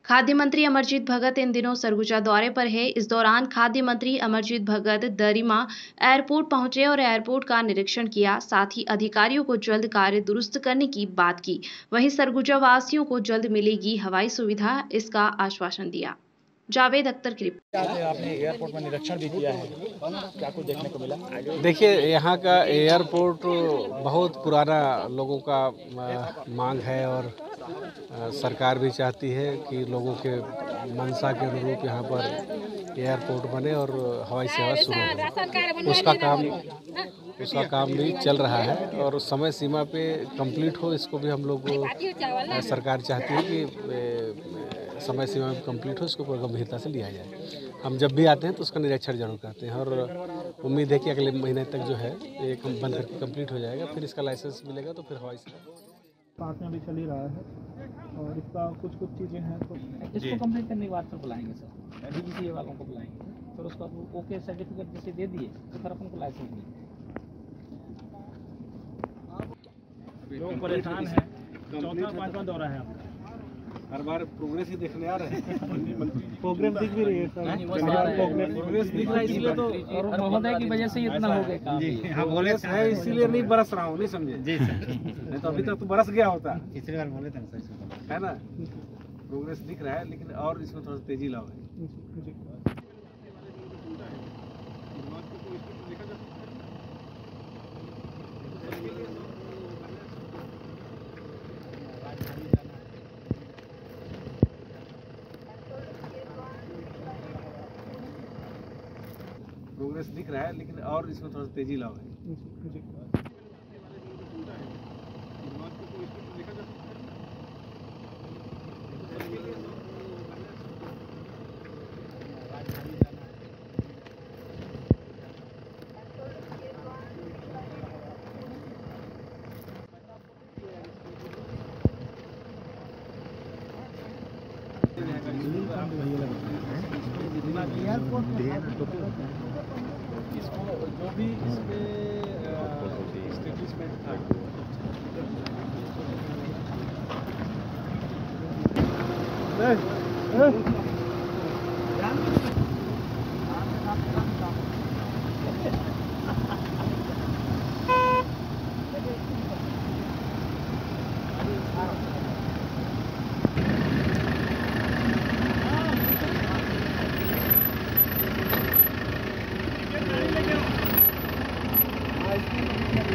खाद्य मंत्री अमरजीत भगत इन दिनों सरगुजा दौरे पर है। इस दौरान खाद्य मंत्री अमरजीत भगत दरिमा एयरपोर्ट पहुंचे और एयरपोर्ट का निरीक्षण किया। साथ ही अधिकारियों को जल्द कार्य दुरुस्त करने की बात की। वहीं सरगुजा वासियों को जल्द मिलेगी हवाई सुविधा, इसका आश्वासन दिया। जावेद अख्तर की रिपोर्ट। आपने एयरपोर्ट में निरीक्षण भी किया है, क्या कुछ देखने को मिला? देखिए, यहाँ का एयरपोर्ट बहुत पुराना लोगों का मांग है और सरकार भी चाहती है कि लोगों के मंशा के अनुरूप यहाँ पर एयरपोर्ट बने और हवाई सेवा शुरू हो। उसका काम भी चल रहा है और समय सीमा पे कंप्लीट हो, इसको भी हम लोग सरकार चाहती है कि समय सीमा में कंप्लीट हो, इसको पूरी गंभीरता से लिया जाए। हम जब भी आते हैं तो उसका निरीक्षण जरूर करते हैं और उम्मीद है कि अगले महीने तक जो है ये बन करके कंप्लीट हो जाएगा। फिर इसका लाइसेंस मिलेगा तो फिर हवाई सेवा साथ में भी चल ही रहा है और इसका कुछ चीज़ें हैं तो इसको कंप्लीट करने के बाद फिर बुलाएंगे सर, DGCA वालों को बुलाएंगे, फिर उसका ओके सर्टिफिकेट जैसे दे दिए तो फिर अपन को लाइसेंस मिलेगा। लोग परेशान हैं, चौथा पांचवा दौरा है आपका, हर बार प्रोग्रेस ही देखने आ रहे हैं। प्रोग्रेस दिख भी रही है सर, प्रोग्रेस दिख रहा है, इसलिए तो और महोदय की वजह से इतना हो गया काम। जी हाँ, बोले है इसीलिए नहीं बरस रहा हूँ, नहीं समझे जी सर। नहीं तो अभी तक तो बरस गया होता। पिछली बार बोले थे सर, है ना, प्रोग्रेस दिख रहा है लेकिन और इसमें थोड़ा तेजी लाओ। प्रोग्रेस दिख रहा है लेकिन और इसमें थोड़ा तेजी लाओ। इसको जो भी इसमें स्टेब्लिशमेंट था